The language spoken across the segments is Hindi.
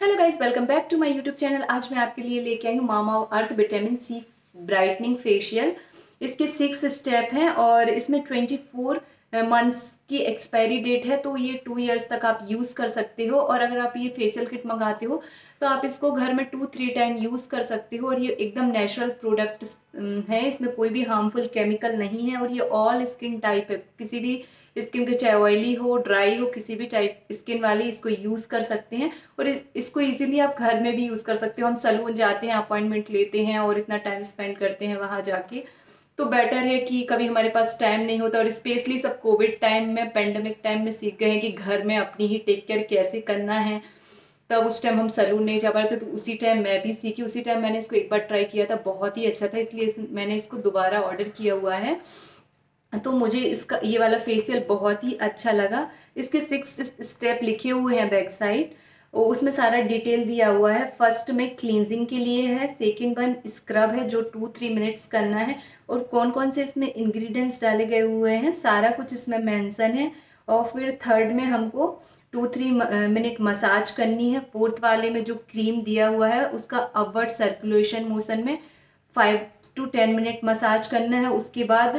Hello guys, welcome back to my YouTube channel. आज मैं आपके लिए लेके आई हूँ Mamaearth vitamin C brightening facial. इसके 6 स्टेप हैं और इसमें 24 मंथ्स की एक्सपायरी डेट है, तो ये 2 इयर्स तक आप यूज़ कर सकते हो। और अगर आप ये फेशियल किट मंगाते हो तो आप इसको घर में 2-3 टाइम यूज़ कर सकते हो। और ये एकदम नेचुरल प्रोडक्ट है, इसमें कोई भी हार्मफुल केमिकल नहीं है और ये ऑल स्किन टाइप है। किसी भी स्किन के, चाहे ऑयली हो, ड्राई हो, किसी भी टाइप स्किन वाले इसको यूज़ कर सकते हैं। और इसको इजीली आप घर में भी यूज़ कर सकते हो। हम सैलून जाते हैं, अपॉइंटमेंट लेते हैं और इतना टाइम स्पेंड करते हैं वहाँ जाके, तो बेटर है कि कभी हमारे पास टाइम नहीं होता। और स्पेशली सब कोविड टाइम में, पेंडेमिक टाइम में सीख गए हैं कि घर में अपनी ही टेक केयर कैसे करना है। तब उस टाइम हम सैलून नहीं जा पा रहे थे, तो उसी टाइम मैं भी सीखी। उसी टाइम मैंने इसको एक बार ट्राई किया था, बहुत ही अच्छा था, इसलिए मैंने इसको दोबारा ऑर्डर किया हुआ है। तो मुझे इसका ये वाला फेशियल बहुत ही अच्छा लगा। इसके 6 स्टेप लिखे हुए हैं बैक साइड, उसमें सारा डिटेल दिया हुआ है। फर्स्ट में क्लींजिंग के लिए है, सेकंड वन स्क्रब है जो 2-3 मिनट्स करना है, और कौन कौन से इसमें इंग्रेडिएंट्स डाले गए हुए हैं सारा कुछ इसमें मेंशन है। और फिर थर्ड में हमको 2-3 मिनट मसाज करनी है। फोर्थ वाले में जो क्रीम दिया हुआ है उसका अपवर्ड सर्कुलेशन मोशन में 5-10 मिनट मसाज करना है। उसके बाद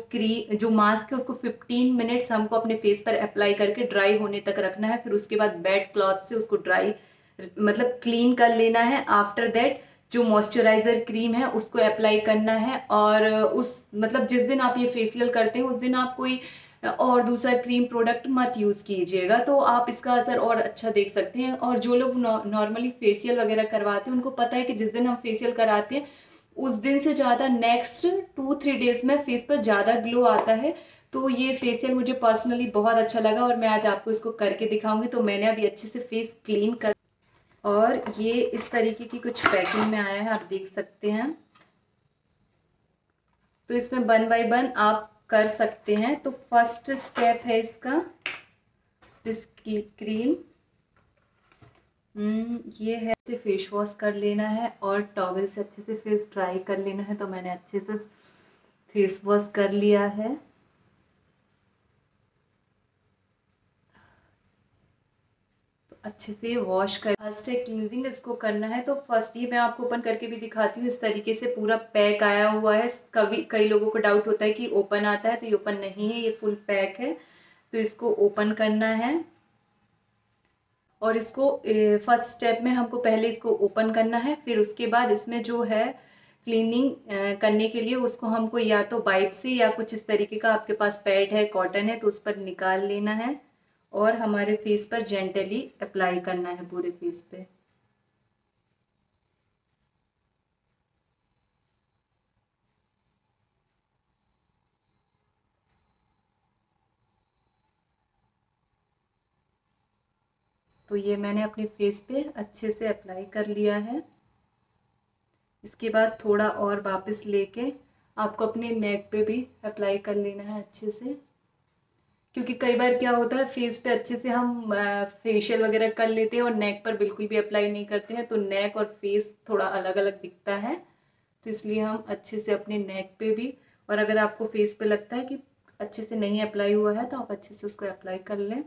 जो मास्क है उसको 15 मिनट्स हमको अपने फेस पर अप्लाई करके ड्राई होने तक रखना है। फिर उसके बाद वेट क्लॉथ से उसको ड्राई मतलब क्लीन कर लेना है। आफ्टर दैट जो मॉइस्चराइजर क्रीम है उसको अप्लाई करना है। और उस मतलब जिस दिन आप ये फेशियल करते हैं उस दिन आप कोई और दूसरा क्रीम प्रोडक्ट मत यूज़ कीजिएगा, तो आप इसका असर और अच्छा देख सकते हैं। और जो लोग नॉर्मली फेशियल वगैरह करवाते हैं उनको पता है कि जिस दिन हम फेशियल कराते हैं उस दिन से ज़्यादा नेक्स्ट 2-3 डेज में फेस पर ज़्यादा ग्लो आता है। तो ये फेशियल मुझे पर्सनली बहुत अच्छा लगा और मैं आज आपको इसको करके दिखाऊंगी। तो मैंने अभी अच्छे से फेस क्लीन कर, और ये इस तरीके की कुछ पैकिंग में आया है, आप देख सकते हैं। तो इसमें 1 बाय 1 आप कर सकते हैं। तो फर्स्ट स्टेप है इसका, दिस क्रीम। ये है, इसे फेस वॉश कर लेना है और टॉवल से अच्छे से फेस ड्राई कर लेना है। तो मैंने अच्छे से फेस वॉश कर लिया है। तो अच्छे से वॉश कर, फर्स्ट है क्लींजिंग, इसको करना है। तो फर्स्ट ये मैं आपको ओपन करके भी दिखाती हूँ। इस तरीके से पूरा पैक आया हुआ है। कई लोगों को डाउट होता है कि ओपन आता है, तो ये ओपन नहीं है, ये फुल पैक है। तो इसको ओपन करना है और इसको फर्स्ट स्टेप में हमको पहले इसको ओपन करना है। फिर उसके बाद इसमें जो है क्लीनिंग करने के लिए उसको हमको या तो वाइप से या कुछ इस तरीके का आपके पास पैड है, कॉटन है, तो उस पर निकाल लेना है और हमारे फेस पर जेंटली अप्लाई करना है पूरे फेस पे। तो ये मैंने अपने फेस पे अच्छे से अप्लाई कर लिया है। इसके बाद थोड़ा और वापस लेके आपको अपने नेक पे भी अप्लाई कर लेना है अच्छे से, क्योंकि कई बार क्या होता है फेस पे अच्छे से हम फेशियल वगैरह कर लेते हैं और नेक पर बिल्कुल भी अप्लाई नहीं करते हैं, तो नेक और फेस थोड़ा अलग अलग दिखता है। तो इसलिए हम अच्छे से अपने नेक पे भी, और अगर आपको फेस पे लगता है कि अच्छे से नहीं अप्लाई हुआ है तो आप अच्छे से उसको अप्लाई कर लें।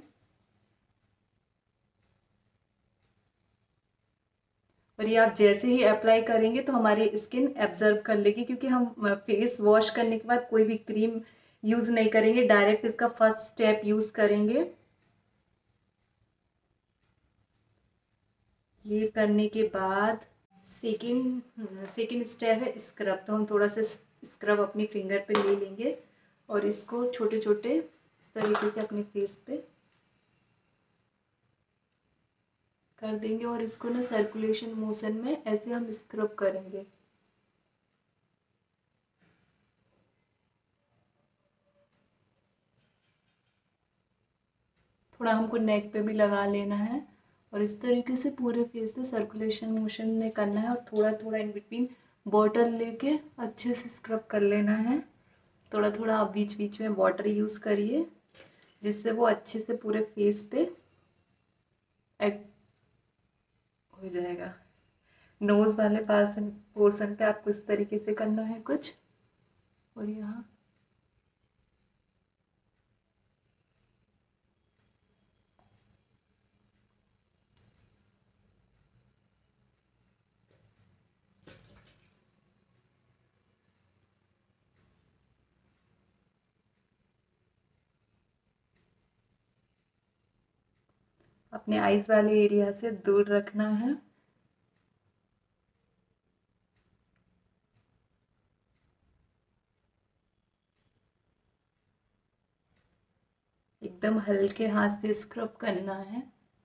और ये आप जैसे ही अप्लाई करेंगे तो हमारी स्किन एब्जर्व कर लेगी, क्योंकि हम फेस वॉश करने के बाद कोई भी क्रीम यूज़ नहीं करेंगे, डायरेक्ट इसका फर्स्ट स्टेप यूज़ करेंगे। ये करने के बाद सेकेंड स्टेप है स्क्रब। तो हम थोड़ा सा स्क्रब अपनी फिंगर पे ले लेंगे और इसको छोटे छोटे इस तरीके से अपने फेस पे कर देंगे और इसको ना सर्कुलेशन मोशन में ऐसे हम स्क्रब करेंगे। थोड़ा हमको नेक पे भी लगा लेना है और इस तरीके से पूरे फेस पे सर्कुलेशन मोशन में करना है और थोड़ा थोड़ा इन बिटवीन बॉटल लेके अच्छे से स्क्रब कर लेना है। थोड़ा थोड़ा आप बीच बीच में वाटर यूज़ करिए जिससे वो अच्छे से पूरे फेस पे हो जाएगा। नोज वाले पोर्शन पे आपको इस तरीके से करना है कुछ, और यहाँ अपने आईज वाले एरिया से दूर रखना है। एकदम हल्के हाथ से स्क्रब करना है।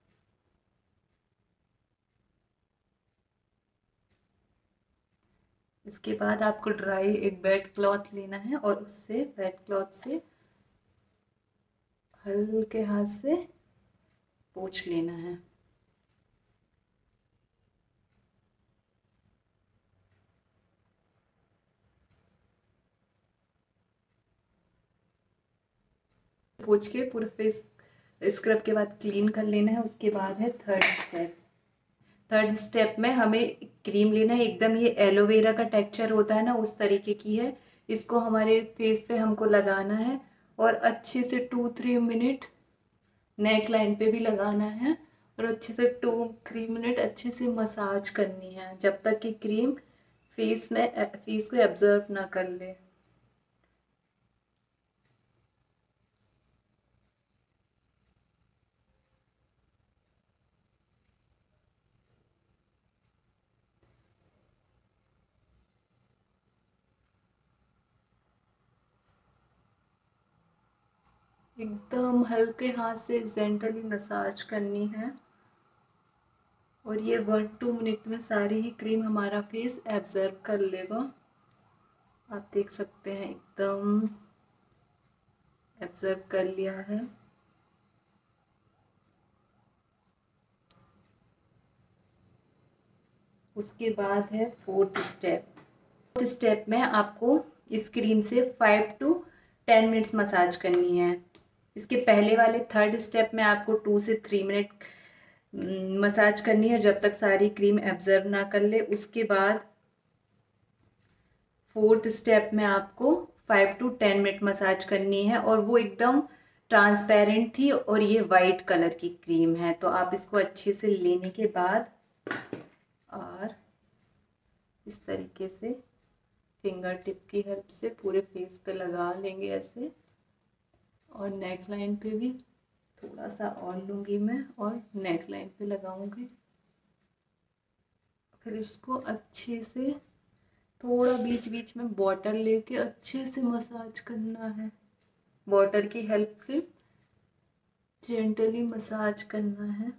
इसके बाद आपको ड्राई एक वेट क्लॉथ लेना है और उससे वेट क्लॉथ से हल्के हाथ से पोंछ लेना है। पोंछ के पूरा फेस स्क्रब के बाद क्लीन कर लेना है। उसके बाद है थर्ड स्टेप। थर्ड स्टेप में हमें क्रीम लेना है। एकदम ये एलोवेरा का टेक्सचर होता है ना, उस तरीके की है। इसको हमारे फेस पे हमको लगाना है और अच्छे से 2-3 मिनट नेक लाइन पे भी लगाना है और अच्छे से 2-3 मिनट अच्छे से मसाज करनी है जब तक कि क्रीम फेस को एब्जर्व ना कर ले। एकदम हल्के हाथ से जेंटली मसाज करनी है और ये 1-2 मिनट में सारी ही क्रीम हमारा फेस एब्जर्व कर लेगा। आप देख सकते हैं एकदम एब्जर्व कर लिया है। उसके बाद है फोर्थ स्टेप। फोर्थ स्टेप में आपको इस क्रीम से 5-10 मिनट्स मसाज करनी है। इसके पहले वाले थर्ड स्टेप में आपको 2 से 3 मिनट मसाज करनी है जब तक सारी क्रीम एब्जर्व ना कर ले। उसके बाद फोर्थ स्टेप में आपको 5-10 मिनट मसाज करनी है और वो एकदम ट्रांसपेरेंट थी और ये वाइट कलर की क्रीम है। तो आप इसको अच्छे से लेने के बाद और इस तरीके से फिंगर टिप की हेल्प से पूरे फेस पे लगा लेंगे ऐसे, और नेक लाइन पे भी थोड़ा सा और लूँगी मैं और नेक लाइन पे लगाऊंगी। फिर इसको अच्छे से थोड़ा बीच बीच में बॉटल लेके अच्छे से मसाज करना है। बॉटल की हेल्प से जेंटली मसाज करना है।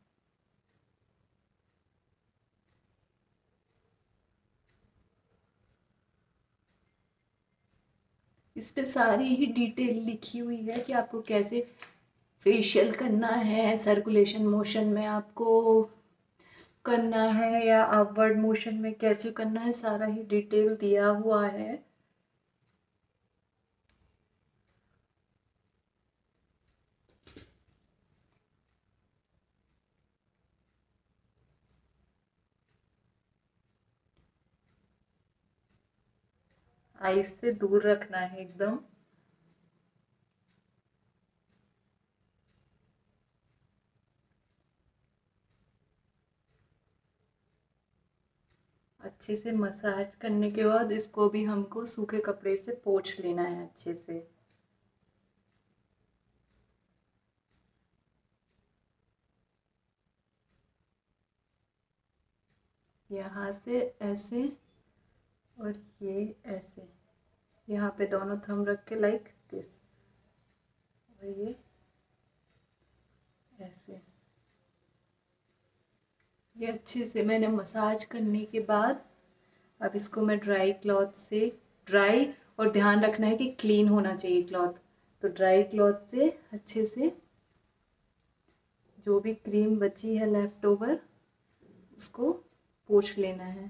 इस पे सारी ही डिटेल लिखी हुई है कि आपको कैसे फेशियल करना है, सर्कुलेशन मोशन में आपको करना है या अपवर्ड मोशन में कैसे करना है, सारा ही डिटेल दिया हुआ है। आईज से दूर रखना है एकदम। अच्छे से मसाज करने के बाद इसको भी हमको सूखे कपड़े से पोंछ लेना है अच्छे से। यहाँ से ऐसे और ये ऐसे, यहाँ पे दोनों थंब रख के लाइक दिस, और ये ऐसे। ये अच्छे से मैंने मसाज करने के बाद अब इसको मैं ड्राई क्लॉथ से, ड्राई और ध्यान रखना है कि क्लीन होना चाहिए क्लॉथ, तो ड्राई क्लॉथ से अच्छे से जो भी क्रीम बची है लेफ्ट ओवर उसको पोंछ लेना है।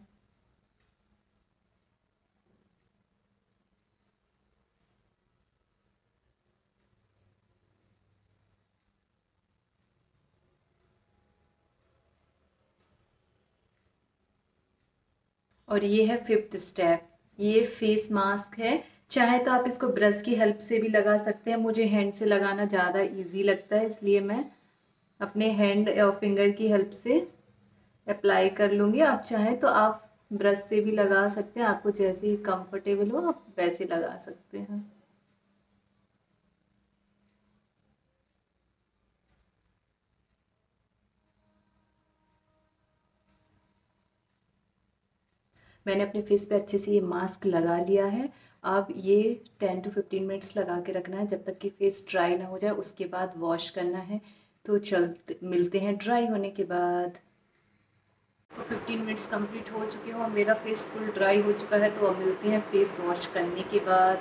और ये है फिफ्थ स्टेप, ये फेस मास्क है। चाहे तो आप इसको ब्रश की हेल्प से भी लगा सकते हैं। मुझे हैंड से लगाना ज़्यादा इजी लगता है, इसलिए मैं अपने हैंड और फिंगर की हेल्प से अप्लाई कर लूँगी। आप चाहें तो आप ब्रश से भी लगा सकते हैं, आपको जैसे ही कंफर्टेबल हो आप वैसे लगा सकते हैं। मैंने अपने फेस पे अच्छे से ये मास्क लगा लिया है। अब ये 10 to 15 मिनट्स लगा के रखना है जब तक कि फेस ड्राई ना हो जाए, उसके बाद वॉश करना है। तो मिलते हैं ड्राई होने के बाद। तो 15 मिनट्स कंप्लीट हो चुके हैं और मेरा फेस फुल ड्राई हो चुका है। तो अब मिलते हैं फेस वॉश करने के बाद।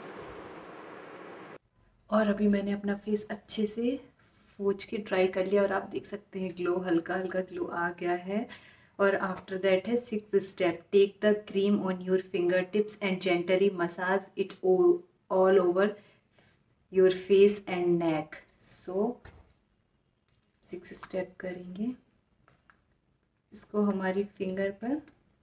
और अभी मैंने अपना फेस अच्छे से पोंछ के ड्राई कर लिया और आप देख सकते हैं ग्लो, हल्का हल्का ग्लो आ गया है। और आफ्टर दैट है 6th step, take the cream on your finger tips and gently massage it all over your face and neck. So 6th step करेंगे इसको हमारी फिंगर पर।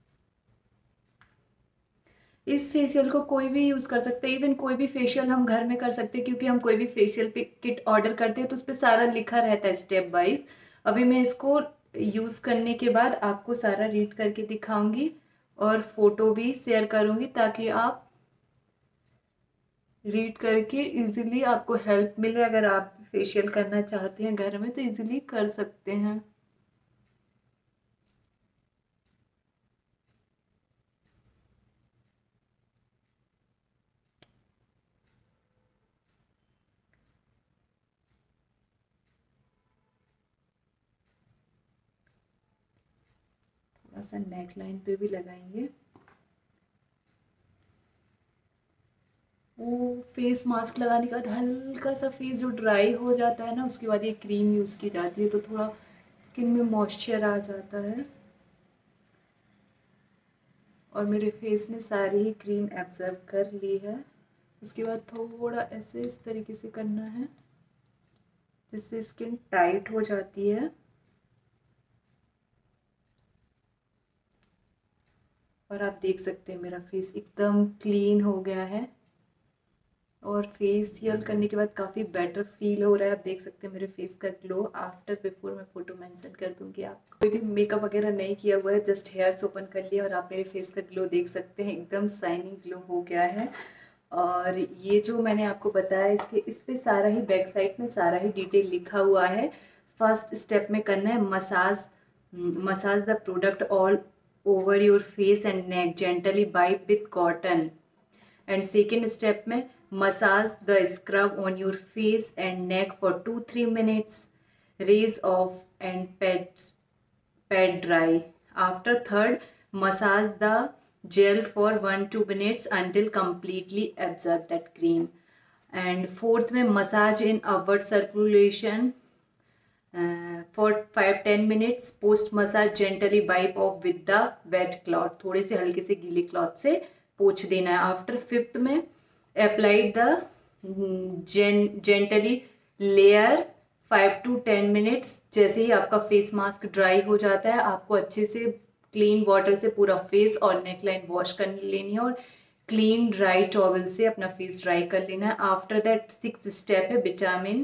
इस फेशियल को कोई भी यूज़ कर सकते हैं, इवन कोई भी फेशियल हम घर में कर सकते हैं, क्योंकि हम कोई भी फेशियल किट ऑर्डर करते हैं तो उस पर सारा लिखा रहता है स्टेप वाइज। अभी मैं इसको यूज़ करने के बाद आपको सारा रीड करके दिखाऊंगी और फोटो भी शेयर करूंगी ताकि आप रीड करके इजीली आपको हेल्प मिले। अगर आप फेशियल करना चाहते हैं घर में तो इजीली कर सकते हैं। थोड़ा सा नेक लाइन पे भी लगाएंगे। वो फेस मास्क लगाने के बाद हल्का सा फेस जो ड्राई हो जाता है ना, उसके बाद ये क्रीम यूज़ की जाती है तो थोड़ा स्किन में मॉइस्चर आ जाता है। और मेरे फेस ने सारी ही क्रीम एब्जॉर्ब कर ली है। उसके बाद थोड़ा ऐसे इस तरीके से करना है जिससे स्किन टाइट हो जाती है। और आप देख सकते हैं मेरा फेस एकदम क्लीन हो गया है और फेशियल करने के बाद काफ़ी बेटर फील हो रहा है। आप देख सकते हैं मेरे फेस का ग्लो। आफ्टर बिफोर मैं फ़ोटो मेंशन कर दूंगी। आप कोई भी मेकअप वगैरह नहीं किया हुआ है, जस्ट हेयर्स ओपन कर लिया और आप मेरे फेस का ग्लो देख सकते हैं, एकदम शाइनिंग ग्लो हो गया है। और ये जो मैंने आपको बताया इस पे सारा ही बैक साइड में सारा ही डिटेल लिखा हुआ है। फर्स्ट स्टेप में करना है massage the product all over your face and neck, gently wipe with cotton. And second step में massage the scrub on your face and neck for 2-3 minutes, rinse off and pat dry. After third, massage the gel for 1-2 minutes until completely absorb that cream. And fourth में massage in upward circulation for 5-10 minutes. Post massage gently wipe off with the wet cloth. थोड़े से हल्के से गीले क्लॉथ से पोंछ देना है। आफ्टर फिफ्थ में apply the gently layer 5 to 10 minutes. जैसे ही आपका फेस मास्क ड्राई हो जाता है आपको अच्छे से क्लीन वाटर से पूरा फेस और नेक लाइन वॉश कर लेनी है और क्लीन ड्राई टॉवल से अपना फेस ड्राई कर लेना है। आफ्टर दैट 6th स्टेप है विटामिन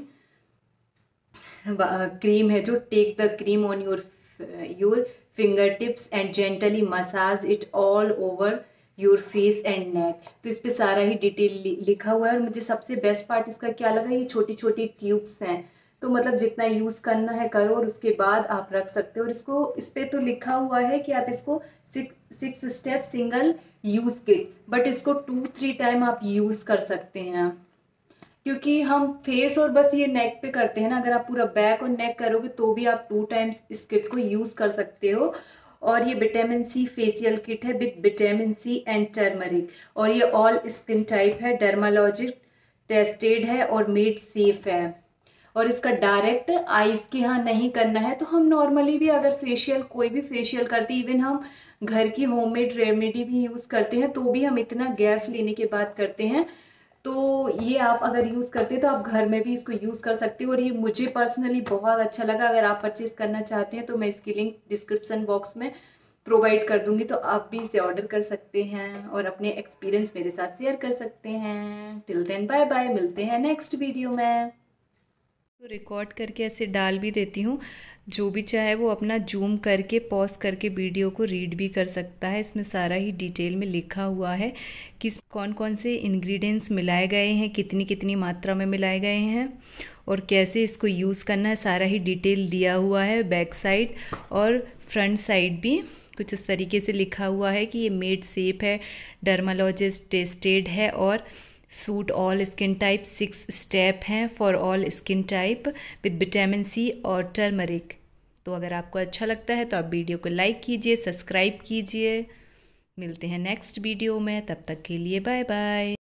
क्रीम है जो take the cream on your finger tips and gently massage it all over your face and neck. तो इस पे सारा ही डिटेल लिखा हुआ है। और मुझे सबसे बेस्ट पार्ट इसका क्या लगा, ये छोटी छोटी ट्यूब्स हैं तो मतलब जितना यूज़ करना है करो और उसके बाद आप रख सकते हो। और इसको इस पे तो लिखा हुआ है कि आप इसको 6 step single use kit, but इसको 2-3 टाइम आप यूज़ कर सकते हैं क्योंकि हम फेस और बस ये नेक पे करते हैं ना। अगर आप पूरा बैक और नेक करोगे तो भी आप 2 टाइम्स इस किट को यूज़ कर सकते हो। और ये विटामिन सी फेशियल किट है with vitamin C and turmeric. और ये ऑल स्किन टाइप है, डर्मालॉजिक टेस्टेड है और मेड सेफ है। और इसका डायरेक्ट आईज के यहाँ नहीं करना है। तो हम नॉर्मली भी अगर फेशियल कोई भी फेशियल करते हैं, इवन हम घर की होममेड रेमेडी भी यूज़ करते हैं तो भी हम इतना गैप लेने के बाद करते हैं। तो ये आप अगर यूज़ करते हैं तो आप घर में भी इसको यूज़ कर सकते हो। और ये मुझे पर्सनली बहुत अच्छा लगा। अगर आप परचेज करना चाहते हैं तो मैं इसकी लिंक डिस्क्रिप्शन बॉक्स में प्रोवाइड कर दूंगी, तो आप भी इसे ऑर्डर कर सकते हैं और अपने एक्सपीरियंस मेरे साथ शेयर कर सकते हैं। टिल देन बाय बाय, मिलते हैं नेक्स्ट वीडियो में। तो रिकॉर्ड करके ऐसे डाल भी देती हूँ, जो भी चाहे वो अपना जूम करके पॉज करके वीडियो को रीड भी कर सकता है। इसमें सारा ही डिटेल में लिखा हुआ है कि कौन कौन से इंग्रेडिएंट्स मिलाए गए हैं, कितनी कितनी मात्रा में मिलाए गए हैं और कैसे इसको यूज़ करना है। सारा ही डिटेल दिया हुआ है बैक साइड और फ्रंट साइड भी। कुछ इस तरीके से लिखा हुआ है कि ये मेड सेफ है, डर्मालॉजिस्ट टेस्टेड है और सूट ऑल स्किन टाइप। 6 स्टेप हैं for all skin type with vitamin C और टर्मरिक। तो अगर आपको अच्छा लगता है तो आप वीडियो को लाइक कीजिए, सब्सक्राइब कीजिए। मिलते हैं नेक्स्ट वीडियो में, तब तक के लिए बाय बाय।